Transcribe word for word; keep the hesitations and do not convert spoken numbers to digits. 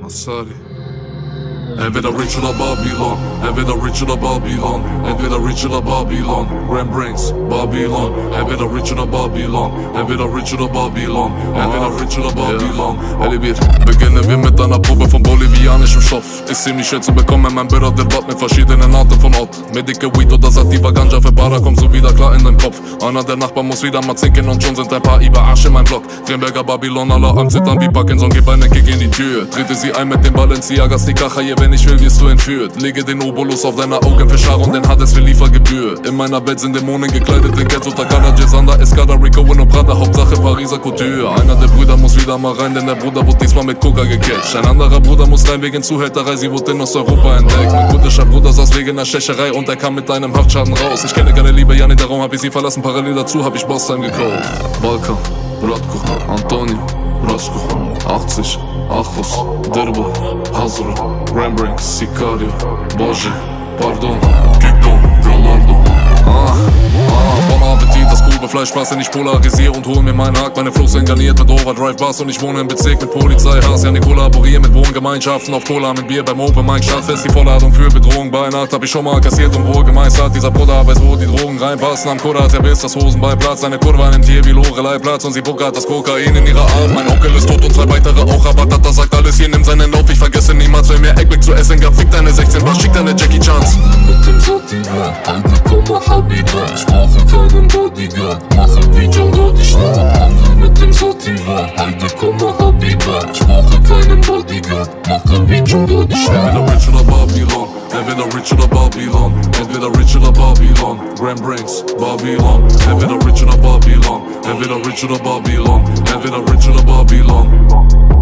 Masari. Entweder Rich oder Babylon, entweder Rich oder Babylon, entweder Rich oder Babylon, Rembrandts, Babylon, entweder Rich oder Babylon, entweder Rich oder Babylon, entweder Rich oder Babylon. Elibir, beginnen wir mit einer Probe von bolivianischem Stoff. Ich seh mich jetzt und bekomme mein Bruder der Bad mit verschiedenen Arten von Ort. Mit dicke Weed oder Sativa Ganja für Para kommst du wieder klar in deinem Kopf. Einer der Nachbarn muss wieder mal zinken und schon sind ein paar Iber Arsch in meinem Block. Grimberger Babylon, alle am Zittern wie Parkinson, gib einen Kick in die Tür. Trete sie ein mit den Balenciagas, die Kacher hier, wenn ich will, wirst du entführt. Lege den Obolus auf deiner Augen für Schar und den Hades für Liefergebühr. In meiner Welt sind Dämonen gekleidet in Gets unter Kada, Jesanda, Escada, Rico und Prada, Hauptsache Pariser Couture. Einer der Brüder muss wieder mal rein, denn der Bruder wurde diesmal mit Coca gecatcht. Ein anderer Bruder muss rein wegen Zuhälterei, sie wurde in Osteuropa entdeckt. Mein kurdischer Bruder saß wegen der Stecherei und er kam mit einem Haftschaden raus. Ich kenne keine Liebe, ja nicht, darum hab ich sie verlassen, parallel dazu hab ich Boss-Time gekauft. Balkan, Bratko, Antonio, Roscoe, achtzig, Achos, Dirbo, Hazro, Rembrandts, Sicario, Boże, Pardon, Kikdo, Ronaldo. Ah, ah, Bon Appetit, das grobe Fleischspaß, den ich polarisiere und hol mir meinen Hack. Meine Flows sind garniert mit Overdrive-Bars und ich wohne im Bezirk mit Polizeihass. Ja, ich kollaboriere mit Wohngemeinschaften auf Cola mit Bier beim Open Mic Stadtfest. Die Vorladung für Bedrohung bei Nacht hab ich schon mal kassiert und wohl gemeistert. Dieser Bruder weiß, wo die Drogen reinpassen. Am Koda hat er bis das Hosenbein Platz. Seine Kurve nimmt hier wie Lorelei Platz und sie buckert das Kokain in ihrer Arm. Mein Onkel ist tot und zwei weitere auch, aber Tata sagt alles hier, nimm seinen Lauf. Ich vergesse niemals, wenn mir Eggback zu essen gab. Fick deine sechzehn, was schickt deine Jackie Chance? Mit dem Sativa, Alter, komm mal, Habiba. Ich brauche keinen Bodyguard, mache wie Django die Stadt. Mit dem Sativa, Alter, komm mal, Habiba. Ich brauche keinen Bodyguard, mache wie Django die Stadt. Entweder Rich oder Babylon, entweder Rich oder Babylon, entweder Rich oder Babylon, Rembrandts, Babylon, entweder Rich oder Babylon, entweder Rich oder Babylon, entweder Rich oder Babylon.